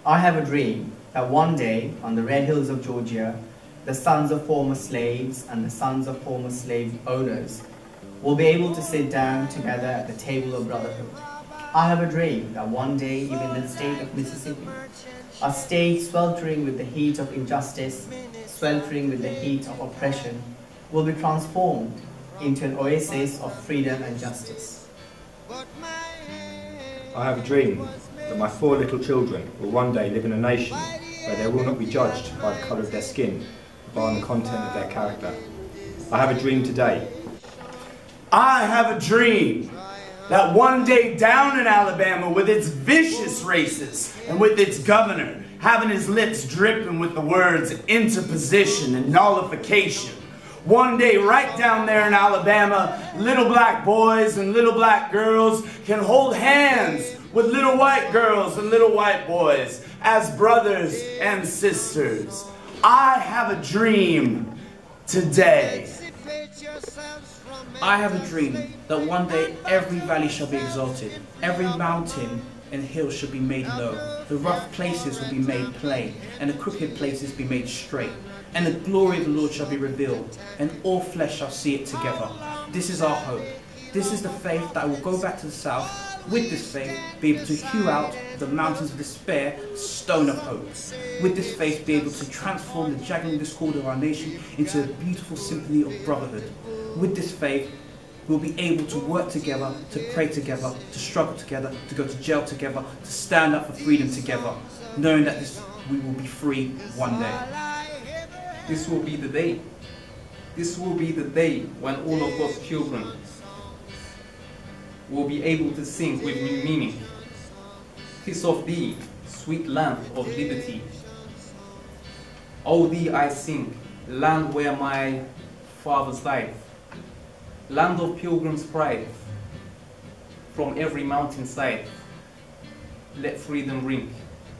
I have a dream that one day, on the red hills of Georgia, the sons of former slaves and the sons of former slave owners will be able to sit down together at the table of brotherhood. I have a dream that one day, even the state of Mississippi, a state sweltering with the heat of injustice, sweltering with the heat of oppression, will be transformed into an oasis of freedom and justice. I have a dream that my 4 little children will one day live in a nation where they will not be judged by the colour of their skin, but on the content of their character. I have a dream today. I have a dream that one day down in Alabama, with its vicious racists and with its governor having his lips dripping with the words interposition and nullification, one day right down there in Alabama, little black boys and little black girls can hold hands with little white girls and little white boys as brothers and sisters. I have a dream today. I have a dream that one day every valley shall be exalted, every mountain and hill shall be made low, the rough places will be made plain, and the crooked places be made straight, and the glory of the Lord shall be revealed, and all flesh shall see it together. This is our hope. This is the faith that will go back to the south, with this faith be able to hew out the mountains of despair, stone of hope. With this faith be able to transform the jagged discord of our nation into a beautiful symphony of brotherhood. With this faith, we'll be able to work together, to pray together, to struggle together, to go to jail together, to stand up for freedom together, knowing that we will be free one day. This will be the day. This will be the day when all of God's children will be able to sing with new meaning. Kiss of thee, sweet land of liberty. O thee I sing, land where my fathers died. Land of pilgrims' pride, from every mountainside, let freedom ring.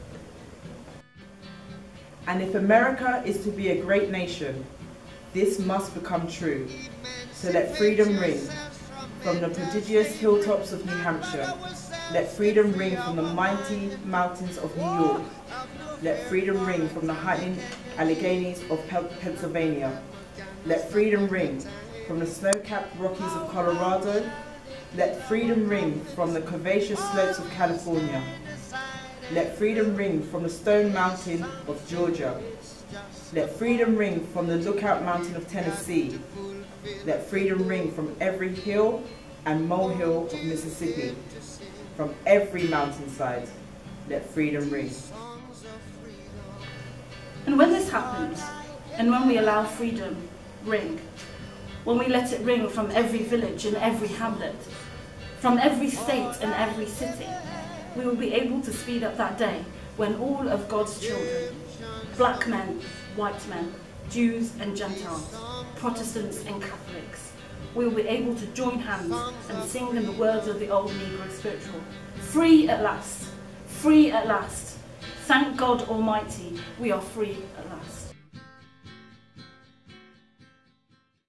And if America is to be a great nation, this must become true. So let freedom ring from the prodigious hilltops of New Hampshire. Let freedom ring from the mighty mountains of New York. Let freedom ring from the high Alleghenies of Pennsylvania. Let freedom ring from the snow-capped Rockies of Colorado. Let freedom ring from the curvaceous slopes of California. Let freedom ring from the Stone Mountain of Georgia. Let freedom ring from the Lookout Mountain of Tennessee. Let freedom ring from every hill and molehill of Mississippi. From every mountainside, let freedom ring. And when this happens, and when we allow freedom ring, when we let it ring from every village and every hamlet, from every state and every city, we will be able to speed up that day when all of God's children, black men, white men, Jews and Gentiles, Protestants and Catholics, we will be able to join hands and sing in the words of the old Negro spiritual, free at last, free at last. Thank God Almighty, we are free at last.